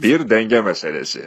bir denge meselesi.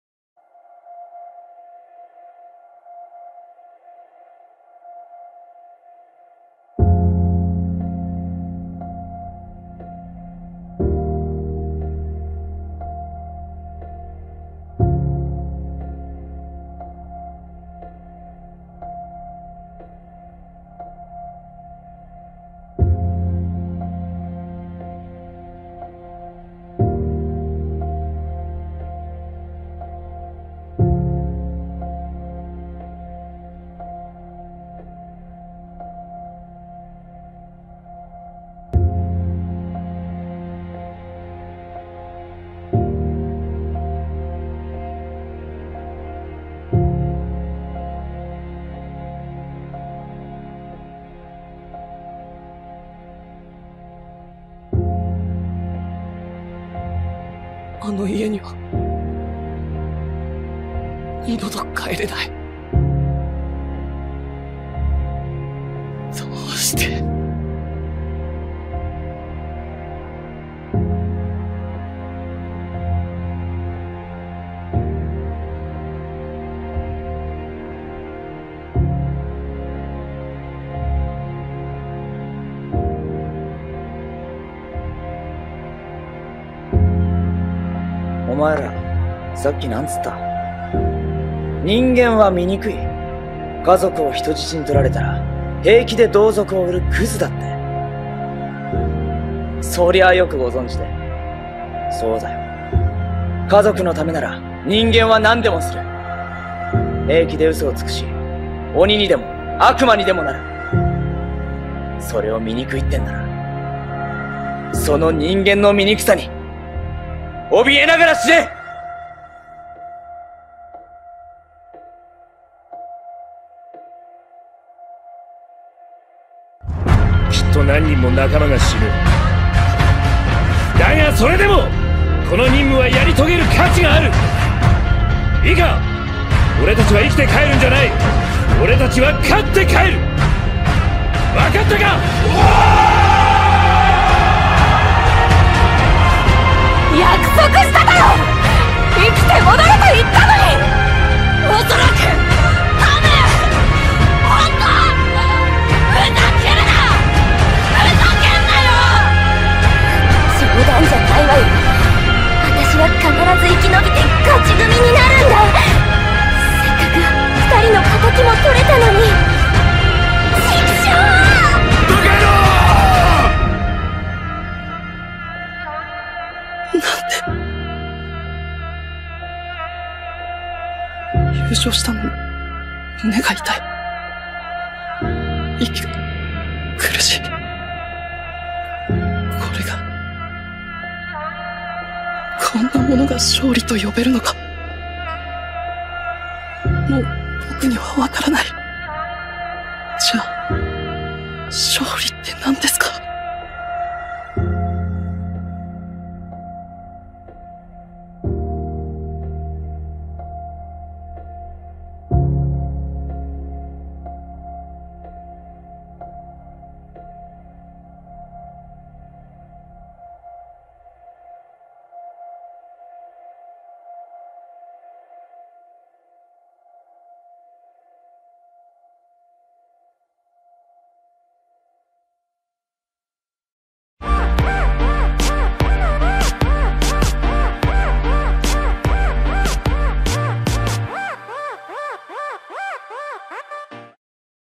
あの家には二度と帰れない。どうして。 お前ら、さっきなんつった？人間は醜い。家族を人質に取られたら、平気で同族を売るクズだって。そりゃよくご存知で。そうだよ。家族のためなら、人間は何でもする。平気で嘘をつくし、鬼にでも悪魔にでもなる。それを醜いってんなら、その人間の醜さに、怯えながら死ね！ きっと何人も仲間が死ぬ。だがそれでもこの任務はやり遂げる価値がある。いいか、俺たちは生きて帰るんじゃない。俺たちは勝って帰る。分かったか？ 約束しただろ！生きて戻れと言ったのに！おそらくタメ！本当！ふざけるな！ふざけんなよ！冗談じゃないわよ。私は必ず生き延びて勝ち組になるんだ。せっかく二人の敵も取れたのに。畜生！ バカ野郎！ 優勝したのに胸が痛い。息が苦しい。これがこんなものが勝利と呼べるのか。もう僕にはわからない。じゃあ勝利って何ですか？